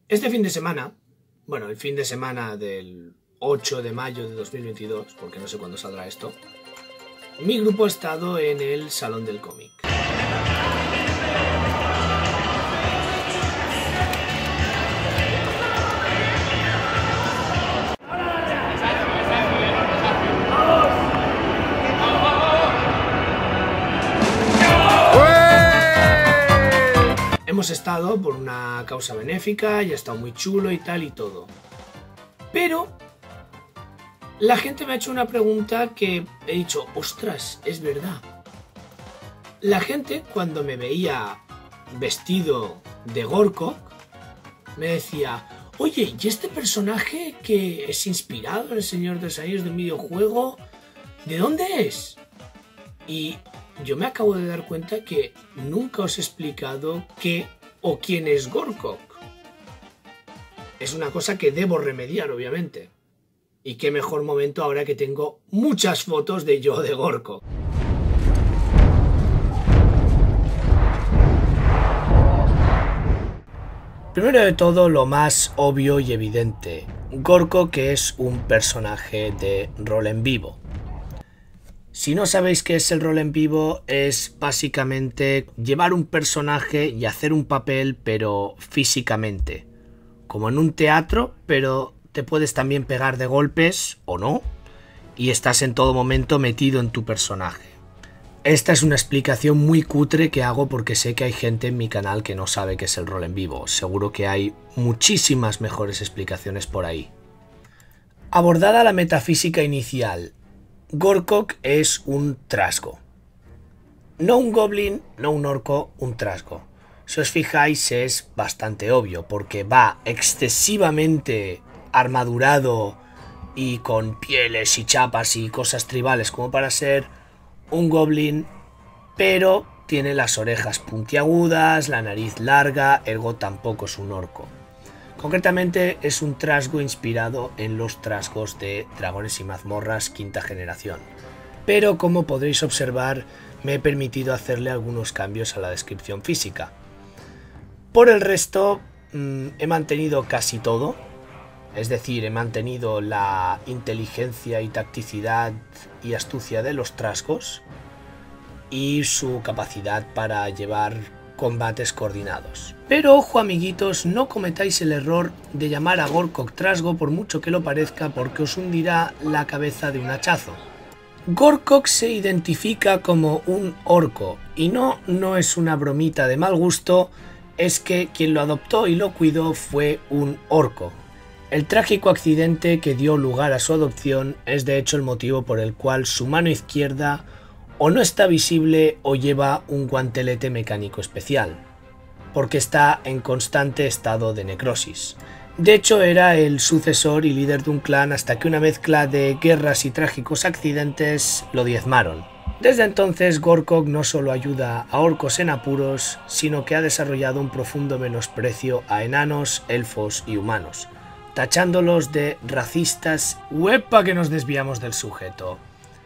Este fin de semana, bueno, el fin de semana del 8 de mayo de 2022, porque no sé cuándo saldrá esto, mi grupo ha estado en el Salón del Cómic. Hemos estado por una causa benéfica y ha estado muy chulo y tal y todo. Pero la gente me ha hecho una pregunta que he dicho, ostras, es verdad. La gente cuando me veía vestido de Gorkok me decía, oye, ¿y este personaje que es inspirado en el Señor de los Anillos del videojuego, de dónde es? Y yo me acabo de dar cuenta que nunca os he explicado qué o quién es Gorkok. Es una cosa que debo remediar, obviamente. Y qué mejor momento ahora que tengo muchas fotos de yo de Gorkok. Primero de todo, lo más obvio y evidente. Gorkok es un personaje de rol en vivo. Si no sabéis qué es el rol en vivo, es básicamente llevar un personaje y hacer un papel, pero físicamente. Como en un teatro, pero te puedes también pegar de golpes, o no, y estás en todo momento metido en tu personaje. Esta es una explicación muy cutre que hago porque sé que hay gente en mi canal que no sabe qué es el rol en vivo. Seguro que hay muchísimas mejores explicaciones por ahí. Abordada la metafísica inicial, Gorkok es un trasgo. No un goblin, no un orco, un trasgo. Si os fijáis es bastante obvio porque va excesivamente armadurado y con pieles y chapas y cosas tribales como para ser un goblin, pero tiene las orejas puntiagudas, la nariz larga, ergo tampoco es un orco. Concretamente es un trasgo inspirado en los trasgos de Dragones y Mazmorras quinta generación. Pero como podréis observar, me he permitido hacerle algunos cambios a la descripción física. Por el resto, he mantenido casi todo. Es decir, he mantenido la inteligencia y tacticidad y astucia de los trasgos y su capacidad para llevar combates coordinados. Pero ojo amiguitos, no cometáis el error de llamar a Gorkok trasgo por mucho que lo parezca porque os hundirá la cabeza de un hachazo. Gorkok se identifica como un orco y no es una bromita de mal gusto, es que quien lo adoptó y lo cuidó fue un orco. El trágico accidente que dio lugar a su adopción es de hecho el motivo por el cual su mano izquierda o no está visible o lleva un guantelete mecánico especial, porque está en constante estado de necrosis. De hecho era el sucesor y líder de un clan hasta que una mezcla de guerras y trágicos accidentes lo diezmaron. Desde entonces Gorkok no solo ayuda a orcos en apuros, sino que ha desarrollado un profundo menosprecio a enanos, elfos y humanos, tachándolos de racistas. ¡Uepa que nos desviamos del sujeto!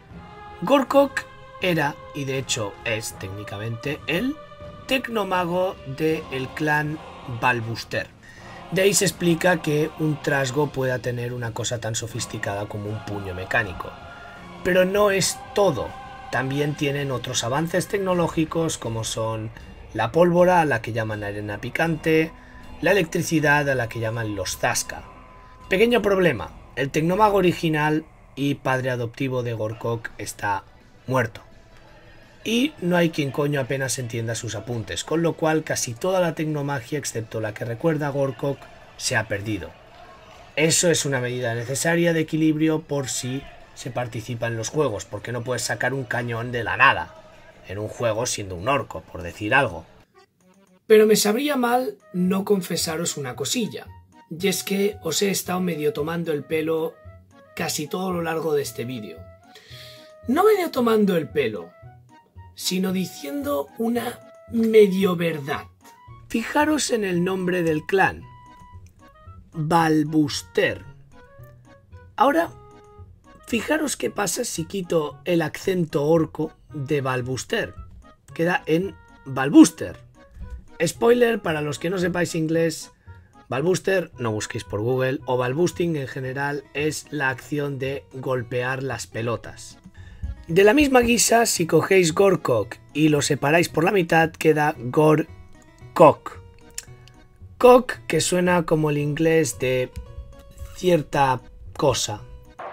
Gorkok era, y de hecho es técnicamente, el tecnomago del clan Balbuster. De ahí se explica que un trasgo pueda tener una cosa tan sofisticada como un puño mecánico. Pero no es todo. También tienen otros avances tecnológicos como son la pólvora, a la que llaman arena picante, la electricidad, a la que llaman los Zasca. Pequeño problema, el tecnomago original y padre adoptivo de Gorkok está muerto. Y no hay quien coño apenas entienda sus apuntes, con lo cual casi toda la tecnomagia, excepto la que recuerda a Gorkok, se ha perdido. Eso es una medida necesaria de equilibrio por si se participa en los juegos, porque no puedes sacar un cañón de la nada en un juego siendo un orco, por decir algo. Pero me sabría mal no confesaros una cosilla, y es que os he estado medio tomando el pelo casi todo lo largo de este vídeo. No medio tomando el pelo, sino diciendo una medio verdad. Fijaros en el nombre del clan, Balbuster. Ahora, fijaros qué pasa si quito el acento orco de Balbuster. Queda en Balbuster. Spoiler para los que no sepáis inglés, Ballbuster no busquéis por Google, o ballbusting en general es la acción de golpear las pelotas. De la misma guisa, si cogéis Gorecock y lo separáis por la mitad, queda Gorecock. Cock, que suena como el inglés de cierta cosa.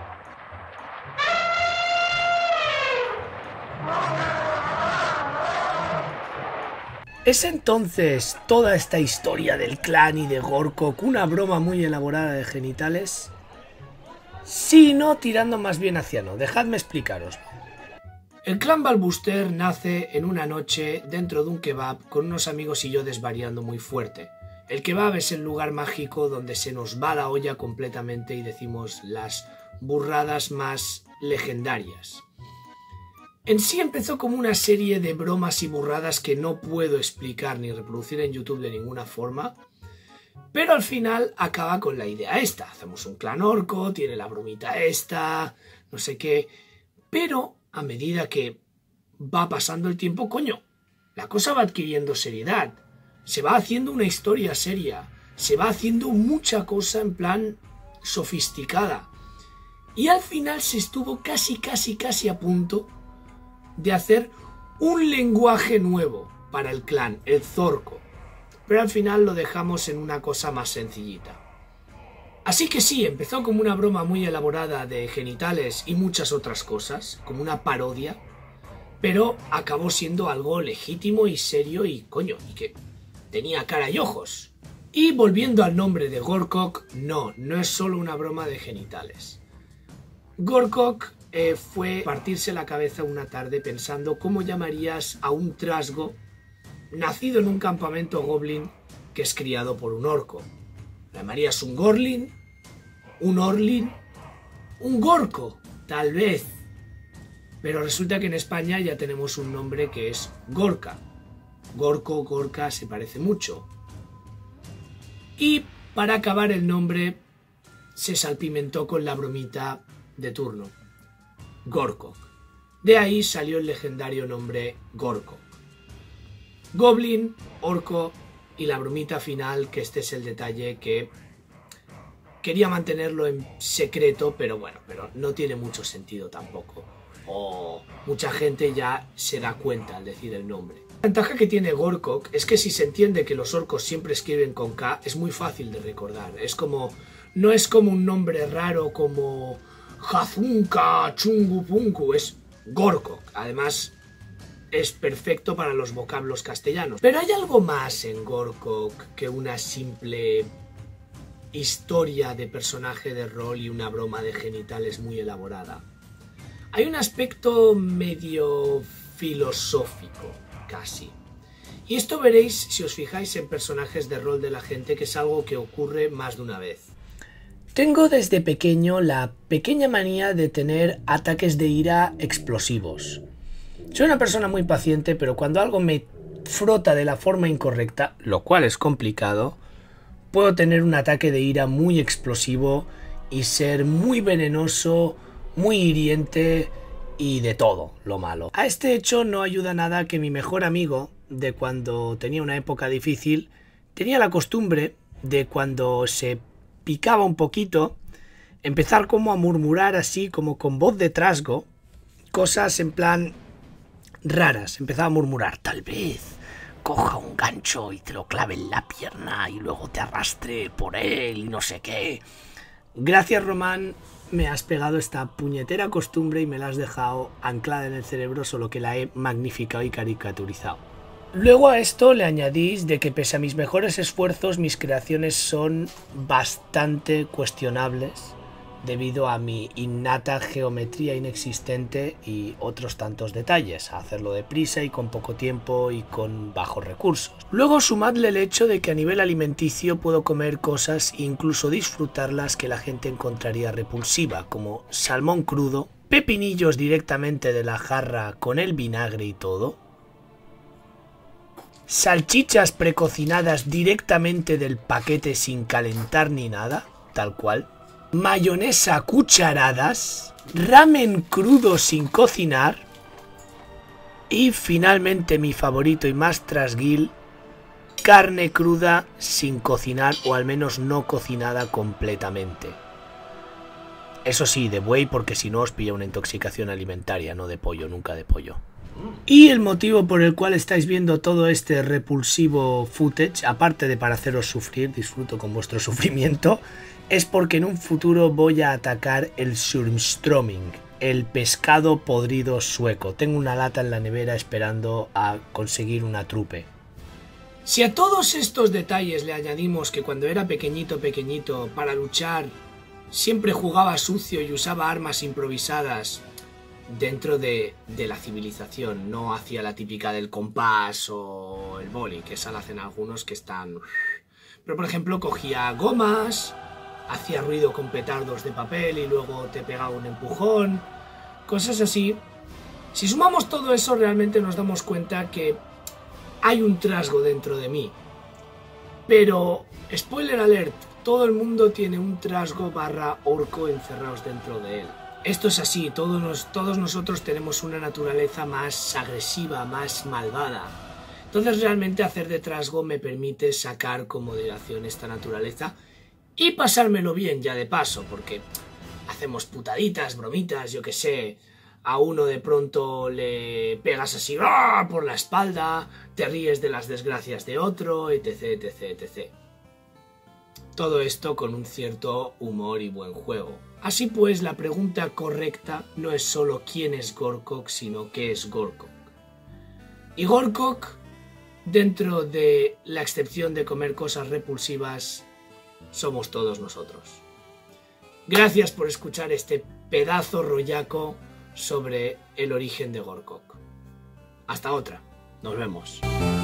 ¿Es entonces toda esta historia del clan y de Gorecock una broma muy elaborada de genitales? Sí, no, tirando más bien hacia no. Dejadme explicaros. El clan Ballbuster nace en una noche dentro de un kebab con unos amigos y yo desvariando muy fuerte. El kebab es el lugar mágico donde se nos va la olla completamente y decimos las burradas más legendarias. En sí empezó como una serie de bromas y burradas que no puedo explicar ni reproducir en YouTube de ninguna forma, pero al final acaba con la idea esta. Hacemos un clan orco, tiene la bromita esta, no sé qué, pero a medida que va pasando el tiempo, coño, la cosa va adquiriendo seriedad, se va haciendo una historia seria, se va haciendo mucha cosa en plan sofisticada, y al final se estuvo casi a punto de hacer un lenguaje nuevo para el clan, el Zorco, pero al final lo dejamos en una cosa más sencillita. Así que sí, empezó como una broma muy elaborada de genitales y muchas otras cosas, como una parodia, pero acabó siendo algo legítimo y serio y coño, y que tenía cara y ojos. Y volviendo al nombre de Gorecock, no es solo una broma de genitales. Gorecock fue partirse la cabeza una tarde pensando cómo llamarías a un trasgo nacido en un campamento goblin que es criado por un orco. ¿Llamarías un gorlin? ¿Un orlin? ¿Un gorco? Tal vez. Pero resulta que en España ya tenemos un nombre que es Gorka. Gorco, Gorka se parece mucho. Y para acabar el nombre se salpimentó con la bromita de turno. Gorecock. De ahí salió el legendario nombre Gorecock. Goblin, orco y la bromita final, que este es el detalle que quería mantenerlo en secreto, pero bueno, pero no tiene mucho sentido tampoco. O mucha gente ya se da cuenta al decir el nombre. La ventaja que tiene Gorecock es que si se entiende que los orcos siempre escriben con K, es muy fácil de recordar. No es como un nombre raro como Hazunka Chungupunku, es Gorecock. Además, es perfecto para los vocablos castellanos. Pero hay algo más en Gorecock que una simple historia de personaje de rol y una broma de genitales muy elaborada. Hay un aspecto medio filosófico, casi. Y esto veréis si os fijáis en personajes de rol de la gente, que es algo que ocurre más de una vez. Tengo desde pequeño la pequeña manía de tener ataques de ira explosivos. Soy una persona muy paciente, pero cuando algo me frota de la forma incorrecta, lo cual es complicado, puedo tener un ataque de ira muy explosivo y ser muy venenoso, muy hiriente y de todo lo malo. A este hecho no ayuda nada que mi mejor amigo, de cuando tenía una época difícil, tenía la costumbre de cuando se picaba un poquito, empezar como a murmurar así, como con voz de trasgo, cosas en plan raras. Empezaba a murmurar, tal vez coja un gancho y te lo clave en la pierna y luego te arrastre por él y no sé qué. Gracias, Román, me has pegado esta puñetera costumbre y me la has dejado anclada en el cerebro, solo que la he magnificado y caricaturizado. Luego a esto le añadís de que pese a mis mejores esfuerzos, mis creaciones son bastante cuestionables debido a mi innata geometría inexistente y otros tantos detalles, a hacerlo deprisa y con poco tiempo y con bajos recursos. Luego sumadle el hecho de que a nivel alimenticio puedo comer cosas e incluso disfrutarlas que la gente encontraría repulsiva, como salmón crudo, pepinillos directamente de la jarra con el vinagre y todo, salchichas precocinadas directamente del paquete sin calentar ni nada, tal cual, mayonesa a cucharadas, ramen crudo sin cocinar y finalmente mi favorito y más trasguil, carne cruda sin cocinar o al menos no cocinada completamente. Eso sí, de buey, porque si no os pilla una intoxicación alimentaria, no de pollo, nunca de pollo. Y el motivo por el cual estáis viendo todo este repulsivo footage, aparte de para haceros sufrir, disfruto con vuestro sufrimiento, es porque en un futuro voy a atacar el surströmming, el pescado podrido sueco. Tengo una lata en la nevera esperando a conseguir una trupe. Si a todos estos detalles le añadimos que cuando era pequeñito, para luchar siempre jugaba sucio y usaba armas improvisadas dentro de la civilización, no hacía la típica del compás o el boli, que esa la hacen algunos que están... Pero por ejemplo cogía gomas, hacía ruido con petardos de papel y luego te pegaba un empujón, cosas así. Si sumamos todo eso realmente nos damos cuenta que hay un trasgo dentro de mí. Pero, spoiler alert, todo el mundo tiene un trasgo / orco encerrados dentro de él. Esto es así, todos nosotros tenemos una naturaleza más agresiva, más malvada. Entonces realmente hacer de trasgo me permite sacar con moderación esta naturaleza y pasármelo bien ya de paso, porque hacemos putaditas, bromitas, yo que sé, a uno de pronto le pegas así por la espalda, te ríes de las desgracias de otro, etc, etc, etc. Todo esto con un cierto humor y buen juego. Así pues, la pregunta correcta no es solo quién es Gorkok, sino qué es Gorkok. Y Gorkok, dentro de la excepción de comer cosas repulsivas, somos todos nosotros. Gracias por escuchar este pedazo rollaco sobre el origen de Gorkok. Hasta otra. Nos vemos.